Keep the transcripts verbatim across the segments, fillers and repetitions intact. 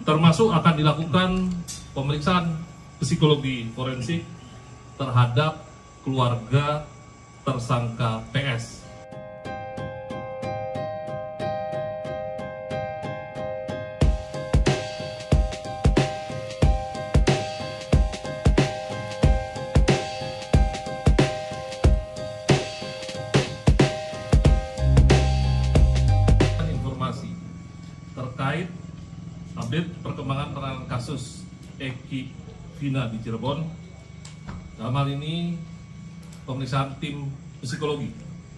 termasuk akan dilakukan pemeriksaan psikologi forensik terhadap keluarga tersangka P S. Informasi terkait update perkembangan penanganan kasus Eki Vina di Cirebon. Dalam hal ini pemeriksaan tim psikologi.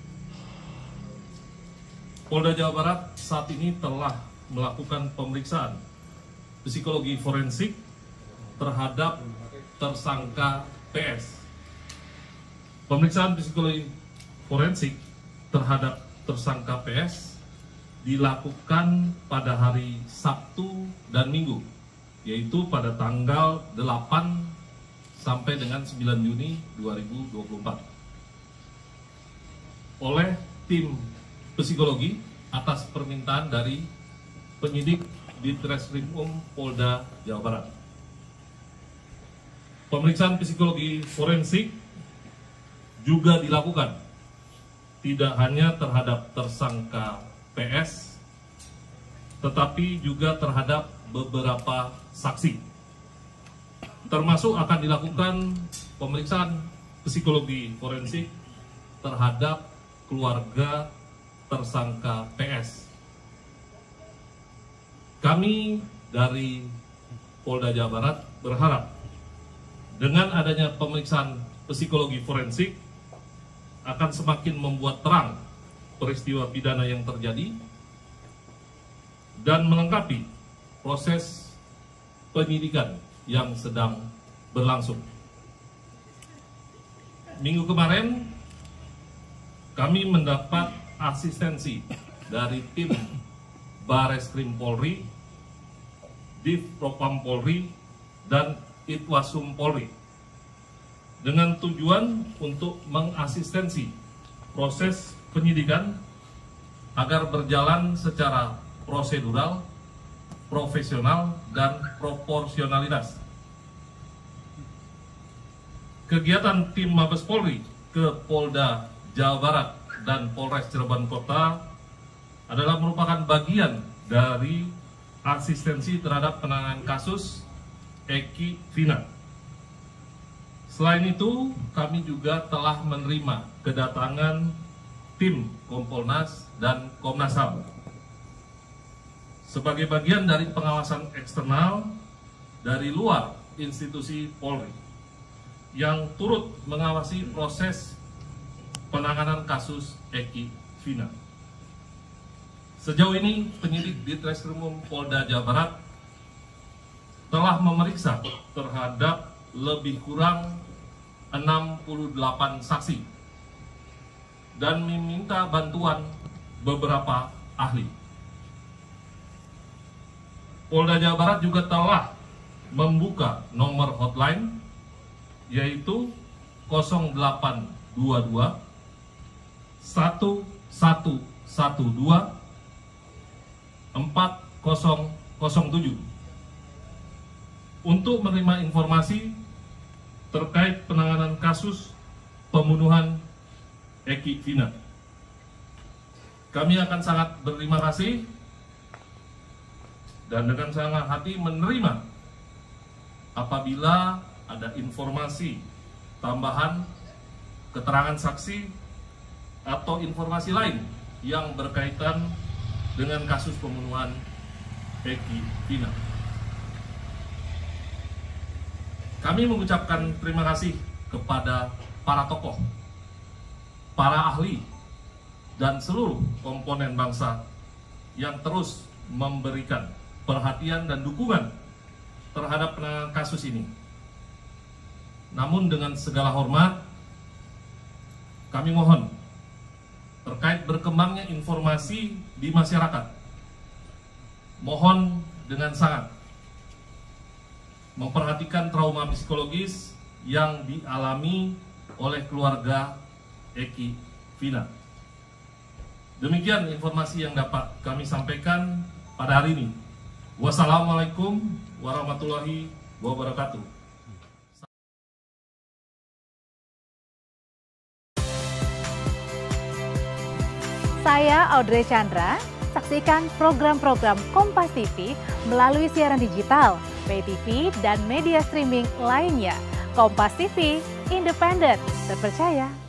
Polda Jawa Barat saat ini telah melakukan pemeriksaan psikologi forensik terhadap tersangka P S. Pemeriksaan psikologi forensik terhadap tersangka P S dilakukan pada hari Sabtu dan Minggu, yaitu pada tanggal delapan sampai dengan sembilan Juni dua ribu dua puluh empat oleh tim psikologi atas permintaan dari penyidik di Treskrimum Polda Jawa Barat. Pemeriksaan psikologi forensik juga dilakukan tidak hanya terhadap tersangka P S, tetapi juga terhadap beberapa saksi. Termasuk akan dilakukan pemeriksaan psikologi forensik terhadap keluarga tersangka P S. Kami dari Polda Jawa Barat berharap dengan adanya pemeriksaan psikologi forensik akan semakin membuat terang peristiwa pidana yang terjadi dan melengkapi proses penyidikan yang sedang berlangsung. Minggu kemarin kami mendapat asistensi dari tim Bareskrim Polri, Div Propam Polri, dan Itwasum Polri dengan tujuan untuk mengasistensi proses penyidikan agar berjalan secara prosedural, profesional, dan proporsionalitas. Kegiatan tim Mabes Polri ke Polda Jawa Barat dan Polres Cirebon Kota adalah merupakan bagian dari asistensi terhadap penanganan kasus Eki Vina. Selain itu, kami juga telah menerima kedatangan tim Kompolnas dan Komnas H A M sebagai bagian dari pengawasan eksternal dari luar institusi Polri yang turut mengawasi proses penanganan kasus Eki Vina. Sejauh ini penyidik di Treskrimum Polda Jawa Barat telah memeriksa terhadap lebih kurang enam puluh delapan saksi dan meminta bantuan beberapa ahli. Polda Jawa Barat juga telah membuka nomor hotline yaitu nol delapan dua dua satu satu satu dua empat nol nol tujuh untuk menerima informasi terkait penanganan kasus pembunuhan Eki Vina. Kami akan sangat berterima kasih dan dengan sangat hati menerima apabila ada informasi tambahan, keterangan saksi, atau informasi lain yang berkaitan dengan kasus pembunuhan Eki Vina. Kami mengucapkan terima kasih kepada para tokoh, para ahli, dan seluruh komponen bangsa yang terus memberikan perhatian dan dukungan terhadap penanganan kasus ini. Namun dengan segala hormat, kami mohon terkait berkembangnya informasi di masyarakat, mohon dengan sangat memperhatikan trauma psikologis yang dialami oleh keluarga Eki Vina. Demikian informasi yang dapat kami sampaikan pada hari ini. Wassalamualaikum warahmatullahi wabarakatuh. Saya Audrey Chandra, saksikan program-program Kompas T V melalui siaran digital, pay T V, dan media streaming lainnya. Kompas T V, independen, terpercaya.